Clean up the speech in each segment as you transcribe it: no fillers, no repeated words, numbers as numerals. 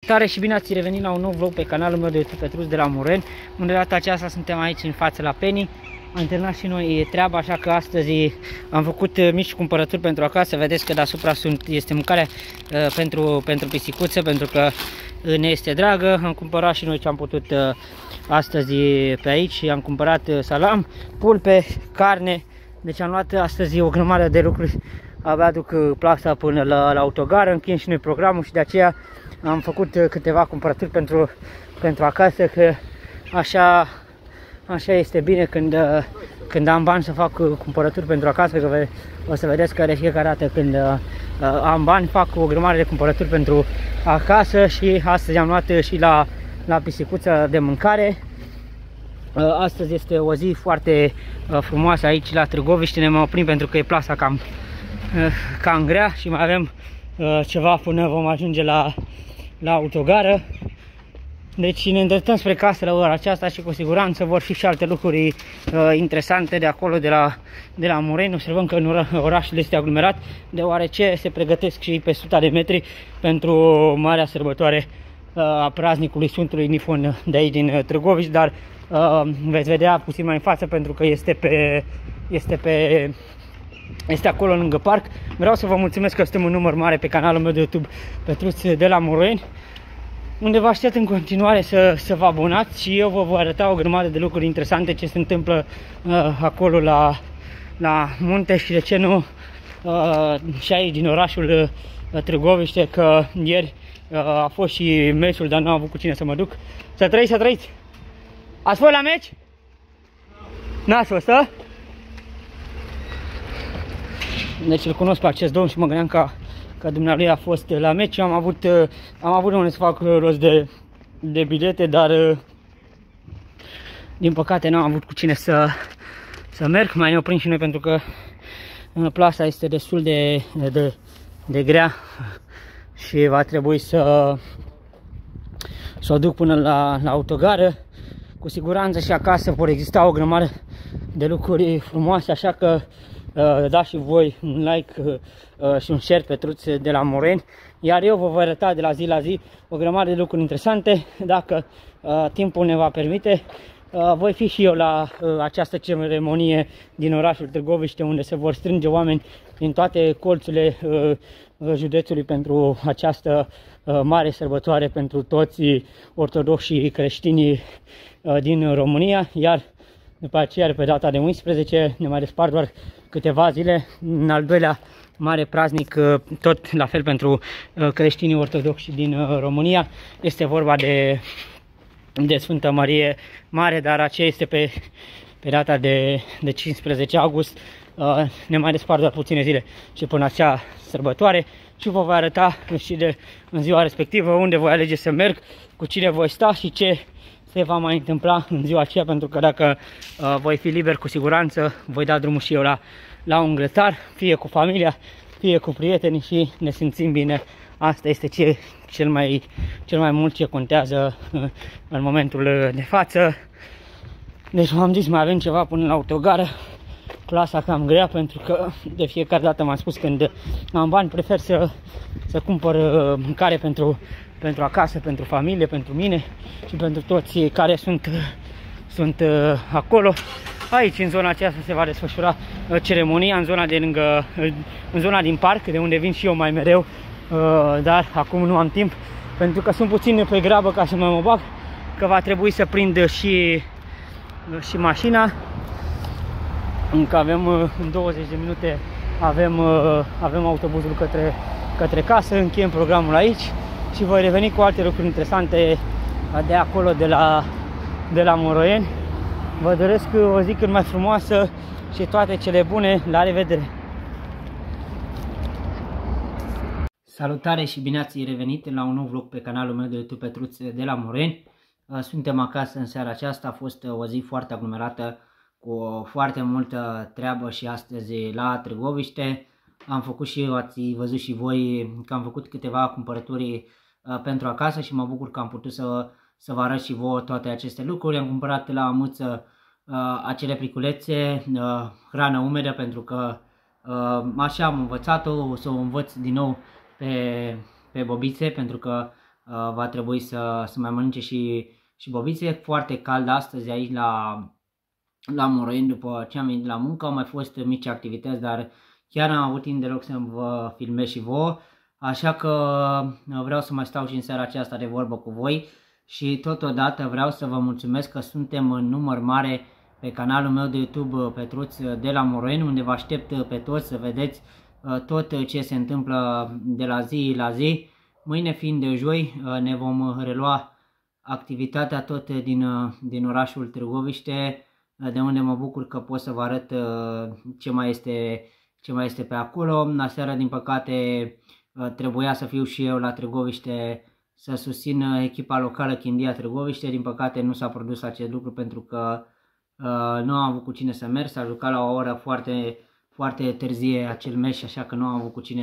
Salutare și bine ați revenit la un nou vlog pe canalul meu de YouTube Petruț de la Muren, unde data aceasta suntem aici în față la Penny. Am terminat și noi treaba, așa că astăzi am făcut mici cumpărături pentru acasă. Vedeți că deasupra este mâncarea pentru pisicuță, pentru că ne este dragă. Am cumpărat și noi ce am putut astăzi pe aici. Am cumpărat salam, pulpe, carne. Deci am luat astăzi o grămadă de lucruri. Abia aduc plasa până la autogară, încheiem și noi programul și de aceea am făcut câteva cumpărături pentru acasă, că așa este bine când am bani să fac cumpărături pentru acasă, că o să vedeți că de fiecare dată când am bani fac o grămadă de cumpărături pentru acasă și astăzi am luat și la pisicuță de mâncare. Astăzi este o zi foarte frumoasă aici la Târgoviște, ne oprim pentru că e plasa cam grea și mai avem ceva până vom ajunge la autogară. Deci ne îndreptăm spre casă la ora aceasta și cu siguranță vor fi și alte lucruri interesante de acolo, de la Muren. Observăm că orașul este aglomerat, deoarece se pregătesc și pe 100 de metri pentru marea sărbătoare a praznicului Sfântului Nifon de aici din Târgoviște, dar veți vedea puțin mai în față pentru că este acolo lângă parc. Vreau să vă mulțumesc că suntem un număr mare pe canalul meu de YouTube Petruț de la Muren, unde vă aștept în continuare să vă abonați și eu vă voi arăta o grămadă de lucruri interesante ce se întâmplă acolo la munte și de ce nu și aici din orașul Târgoviște, că ieri a fost și meciul, dar nu am avut cu cine să mă duc. Să trăiți! Ați fost la meci? N-ați fost, a? Deci îl cunosc pe acest domn și mă gândeam că dumnealui a fost la meci. Am avut de unde să fac rost de bilete, dar din păcate n-am avut cu cine să merg. Mai ne oprim și noi pentru că plasa este destul de grea și va trebui să o duc până la autogară. Cu siguranță și acasă vor exista o grămadă de lucruri frumoase, așa că dați și voi un like și un share Petruț de la Muren, iar eu vă voi arăta de la zi la zi o grămadă de lucruri interesante. Dacă timpul ne va permite, voi fi și eu la această ceremonie din orașul Târgoviște, unde se vor strânge oameni din toate colțurile județului pentru această mare sărbătoare pentru toți ortodoxi creștinii din România, iar după aceea, pe data de 11, ne mai despart doar câteva zile, în al doilea mare praznic, tot la fel pentru creștinii ortodoxi din România. Este vorba de Sfântă Mărie Mare, dar aceea este pe data de 15 august. Ne mai despart doar puține zile și până acea sărbătoare și vă voi arăta și în ziua respectivă unde voi alege să merg, cu cine voi sta și ce se va mai întâmpla în ziua aceea, pentru că dacă voi fi liber, cu siguranță voi da drumul și eu la un grătar, fie cu familia, fie cu prietenii și ne simțim bine. Asta este cel mai mult ce contează în momentul de față. Deci v-am zis, mai avem ceva până la autogară. Plasa cam grea, pentru că de fiecare dată m-am spus, când am bani prefer să cumpăr mâncare pentru acasă, pentru familie, pentru mine și pentru toți care sunt acolo. Aici, în zona aceasta, se va desfășura ceremonia, în zona din parc, de unde vin și eu mai mereu, dar acum nu am timp, pentru că sunt puțin pe grabă ca să mă bag, că va trebui să prind și mașina. Încă avem în 20 de minute avem autobuzul către casă, încheiem programul aici și voi reveni cu alte lucruri interesante de acolo, de la Muroieni. Vă doresc o zi cât mai frumoasă și toate cele bune. La revedere! Salutare și bine ați revenit la un nou vlog pe canalul meu de YouTube Petruț de la Muren. Suntem acasă în seara aceasta. A fost o zi foarte aglomerată, cu foarte multă treabă și astăzi la Târgoviște. Am făcut și eu, ați văzut și voi, că am făcut câteva cumpărături pentru acasă și mă bucur că am putut să vă arăt și vouă toate aceste lucruri. Am cumpărat la Mâță acele pliculețe, hrană umedă, pentru că așa am învățat-o, o să o învăț din nou pe bobițe, pentru că va trebui să mai mănânce și bobițe. Foarte cald astăzi aici la Moreni după ce am venit la muncă. Au mai fost mici activități, dar chiar n-am avut timp deloc să vă filmez și vouă. Așa că vreau să mai stau și în seara aceasta de vorbă cu voi și totodată vreau să vă mulțumesc că suntem în număr mare pe canalul meu de YouTube Petruț de la Moreni, unde vă aștept pe toți să vedeți tot ce se întâmplă de la zi la zi. Mâine fiind de joi ne vom relua activitatea tot din orașul Târgoviște, de unde mă bucur că pot să vă arăt ce mai este pe acolo. Aseară, din păcate, trebuia să fiu și eu la Târgoviște să susțin echipa locală Chindia Târgoviște. Din păcate nu s-a produs acest lucru pentru că nu am avut cu cine să merg. S-a jucat la o oră foarte, foarte târzie acel meci, așa că nu am avut cu cine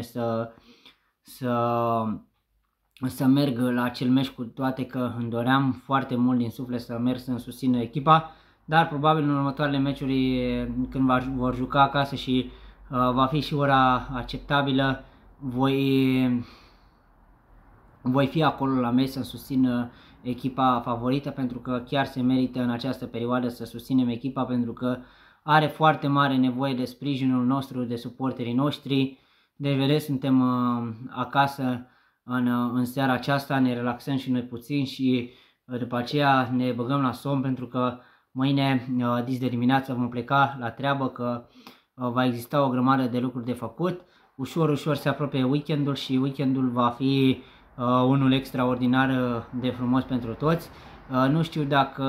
să merg la acel meci, cu toate că îmi doream foarte mult din suflet să merg să-mi susțin echipa. Dar probabil în următoarele meciuri, când vor juca acasă și va fi și ora acceptabilă, voi fi acolo la meci să susțin echipa favorită, pentru că chiar se merită în această perioadă să susținem echipa, pentru că are foarte mare nevoie de sprijinul nostru, de suporterii noștri. Deci vedeți, suntem acasă în seara aceasta, ne relaxăm și noi puțin și după aceea ne băgăm la somn, pentru că mâine dis de dimineață vom pleca la treabă, că va exista o grămadă de lucruri de făcut. Ușor, ușor se apropie weekendul și weekendul va fi unul extraordinar de frumos pentru toți. Nu știu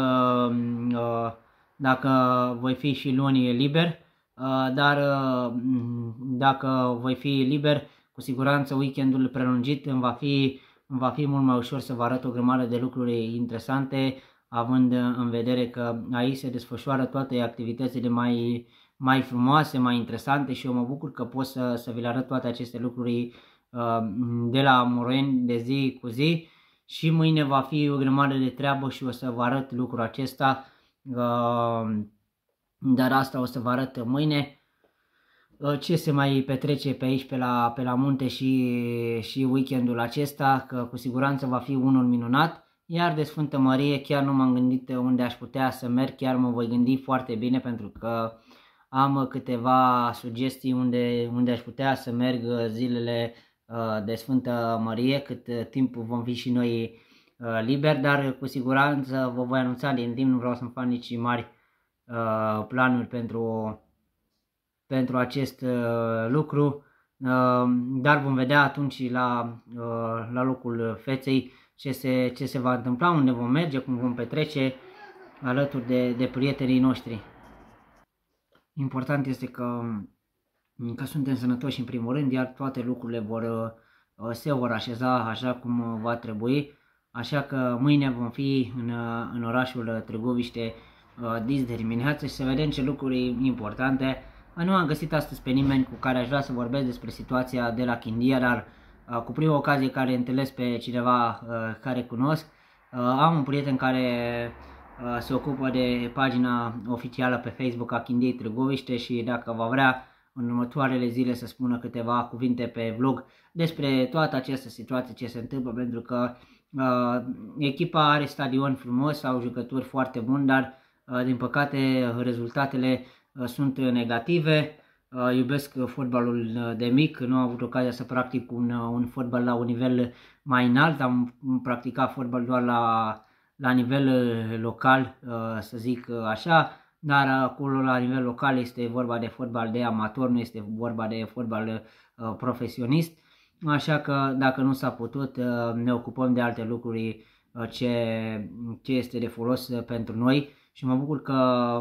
dacă voi fi și luni liber, dar dacă voi fi liber, cu siguranță weekendul prelungit îmi va fi mult mai ușor să vă arăt o grămadă de lucruri interesante, având în vedere că aici se desfășoară toate activitățile mai frumoase, mai interesante și eu mă bucur că pot să vi le arăt toate aceste lucruri de la Moreni de zi cu zi. Și mâine va fi o grămadă de treabă și o să vă arăt lucrul acesta, dar asta o să vă arăt mâine. Ce se mai petrece pe aici, pe la munte și weekendul acesta, că cu siguranță va fi unul minunat. Iar de Sfântă Mărie chiar nu m-am gândit unde aș putea să merg, chiar mă voi gândi foarte bine, pentru că am câteva sugestii unde aș putea să merg zilele de Sfântă Mărie, cât timp vom fi și noi liberi, dar cu siguranță vă voi anunța din timp, nu vreau să-mi fac nici mari planuri pentru acest lucru, dar vom vedea atunci la locul feței ce se va întâmpla, unde vom merge, cum vom petrece alături de prietenii noștri. Important este că suntem sănătoși în primul rând, iar toate lucrurile se vor așeza așa cum va trebui. Așa că mâine vom fi în orașul Târgoviște dis de dimineață și să vedem ce lucruri importante. Nu am găsit astăzi pe nimeni cu care aș vrea să vorbesc despre situația de la Chindia, dar cu prima ocazie care întâlnesc pe cineva care cunosc, am un prieten care se ocupă de pagina oficială pe Facebook a Chindiei Târgoviște și dacă va vrea în următoarele zile să spună câteva cuvinte pe vlog despre toată această situație, ce se întâmplă, pentru că echipa are stadion frumos, au jucători foarte buni, dar din păcate rezultatele sunt negative. Iubesc fotbalul de mic, nu am avut ocazia să practic un fotbal la un nivel mai înalt, am practicat fotbal doar la nivel local, să zic așa, dar acolo la nivel local este vorba de fotbal de amator, nu este vorba de fotbal profesionist, așa că dacă nu s-a putut, ne ocupăm de alte lucruri ce este de folos pentru noi și mă bucur că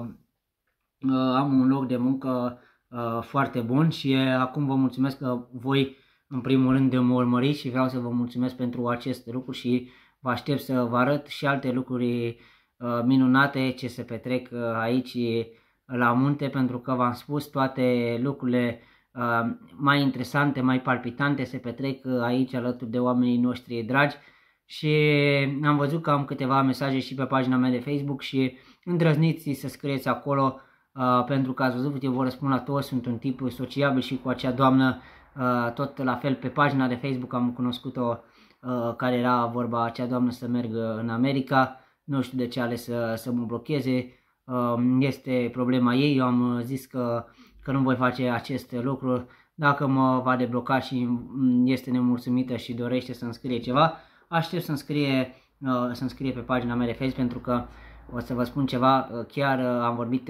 am un loc de muncă foarte bun și acum vă mulțumesc că voi în primul rând mă urmăriți și vreau să vă mulțumesc pentru acest lucru și vă aștept să vă arăt și alte lucruri minunate ce se petrec aici la munte, pentru că v-am spus, toate lucrurile mai interesante, mai palpitante se petrec aici alături de oamenii noștri dragi și am văzut că am câteva mesaje și pe pagina mea de Facebook și îndrăzniți să scrieți acolo, pentru că ați văzut, eu vă răspund la toți, sunt un tip sociabil și cu acea doamnă tot la fel pe pagina de Facebook am cunoscut-o care era vorba acea doamnă să meargă în America. Nu știu de ce a ales să mă blocheze, este problema ei. Eu am zis că nu voi face acest lucru. Dacă mă va debloca și este nemulțumită și dorește să-mi scrie ceva, aștept să-mi scrie pe pagina mea de Facebook, pentru că o să vă spun ceva, chiar am vorbit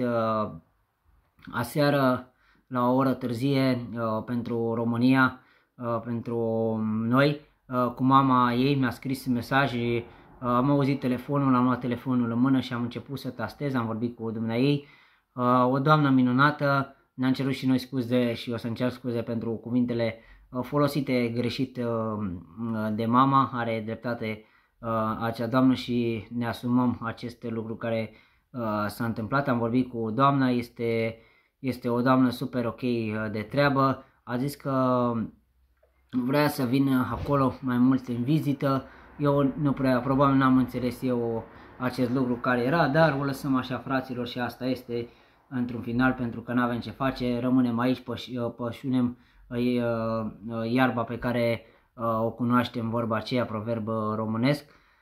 aseară la o oră târzie pentru România, pentru noi, cu mama ei. Mi-a scris mesaje, am auzit telefonul, am luat telefonul în mână și am început să tastez, am vorbit cu dumneaei, o doamnă minunată. Ne-am cerut și noi scuze și o să-mi cer scuze pentru cuvintele folosite greșit de mama. Are dreptate acea doamnă și ne asumăm acest lucru care s-a întâmplat. Am vorbit cu doamna, este o doamnă super ok de treabă. A zis că vrea să vină acolo mai mult în vizită. Eu nu prea, probabil n-am înțeles eu acest lucru care era, dar o lăsăm așa, fraților, și asta este într-un final, pentru că n-avem ce face, rămânem aici, pășunem iarba pe care o cunoaștem, vorba aceea, proverb românesc.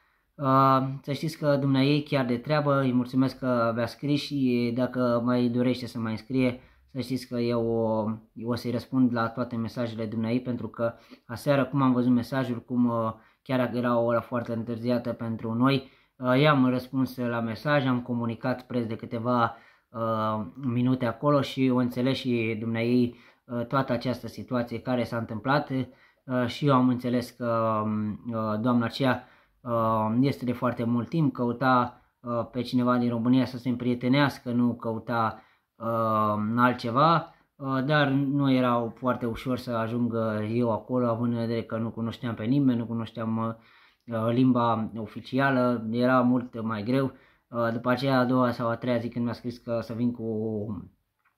Să știți că dumneaei chiar de treabă, îi mulțumesc că v-a scris și dacă mai dorește să mai înscrie, să știți că eu o să-i răspund la toate mesajele dumneaei, pentru că aseară, cum am văzut mesajul, cum chiar dacă era o oră foarte întârziată pentru noi, i-am răspuns la mesaj, am comunicat preț de câteva minute acolo și o înțeles și dumneaei toată această situație care s-a întâmplat și eu am înțeles că doamna aceea este de foarte mult timp, căuta pe cineva din România să se împrietenească, nu căuta altceva, dar nu era foarte ușor să ajung eu acolo, având în vedere că nu cunoșteam pe nimeni, nu cunoșteam limba oficială, era mult mai greu. După aceea, a doua sau a treia zi, când mi-a scris că să vin cu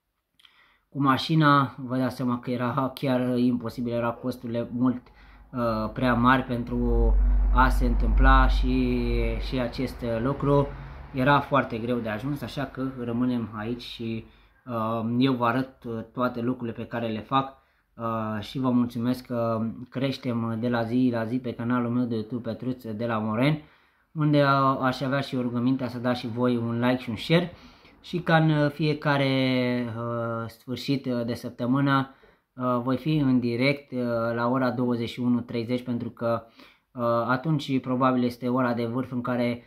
mașina, vă dați seama că era chiar imposibil, era costurile mult prea mari pentru a se întâmpla și acest lucru. Era foarte greu de ajuns, așa că rămânem aici și eu vă arăt toate lucrurile pe care le fac și vă mulțumesc că creștem de la zi la zi pe canalul meu de YouTube Petruț de la Moren, unde aș avea și rugămintea să dați și voi un like și un share, și ca în fiecare sfârșit de săptămână voi fi în direct la ora 21:30, pentru că atunci probabil este ora de vârf în care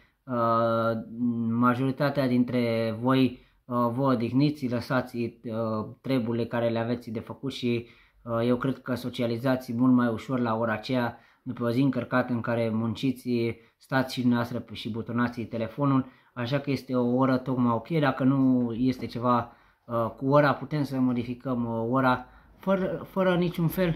majoritatea dintre voi vă odihniți, lăsați treburile care le aveți de făcut și eu cred că socializați mult mai ușor la ora aceea, după o zi încărcată în care munciți, stați și dumneavoastră și butonați telefonul, așa că este o oră tocmai ok. Dacă nu este ceva cu ora, putem să modificăm ora fără niciun fel.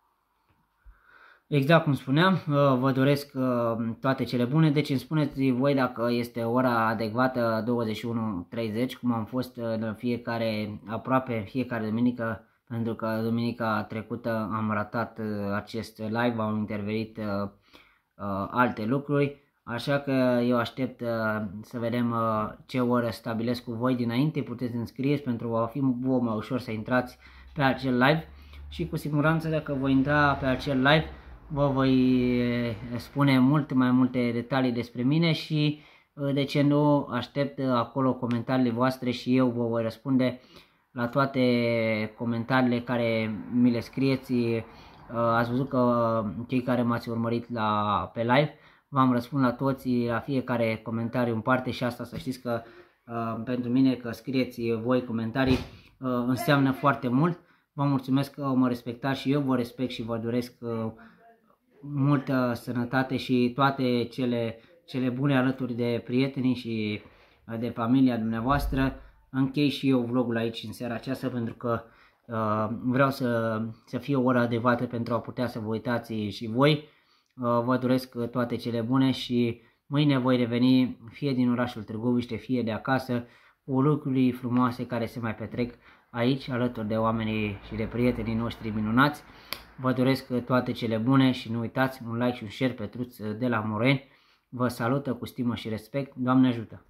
Exact cum spuneam, vă doresc toate cele bune, deci îmi spuneți voi dacă este ora adecvată 21:30, cum am fost în aproape fiecare duminică, pentru că duminica trecută am ratat acest live, am intervenit alte lucruri, așa că eu aștept să vedem ce oră stabilesc cu voi dinainte, puteți înscrieți pentru a fi mai ușor să intrați pe acel live și cu siguranță dacă voi intra pe acel live vă voi spune mult mai multe detalii despre mine și de ce nu aștept acolo comentariile voastre și eu vă voi răspunde la toate comentariile care mi le scrieți. Ați văzut că cei care m-ați urmărit pe live v-am răspuns la toți, la fiecare comentariu în parte și asta să știți că pentru mine că scrieți voi comentarii înseamnă foarte mult. Vă mulțumesc că mă respectați și eu vă respect și vă doresc multă sănătate și toate cele bune alături de prietenii și de familia dumneavoastră. Închei și eu vlogul aici în seara aceasta pentru că vreau să fie o oră adecvată pentru a putea să vă uitați și voi. Vă doresc toate cele bune și mâine voi reveni fie din orașul Târgoviște, fie de acasă, cu lucruri frumoase care se mai petrec aici alături de oamenii și de prietenii noștri minunați. Vă doresc toate cele bune și nu uitați un like și un share, Petruț de la Moren. Vă salută cu stimă și respect. Doamne ajută!